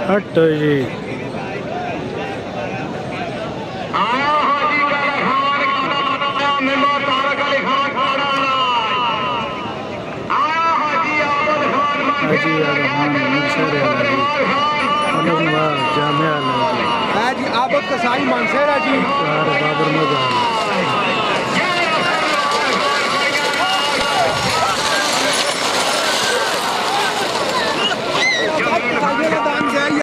हटो जी हाजी जामिया जी आबद कसाई मानसेरा जी बाबर मजा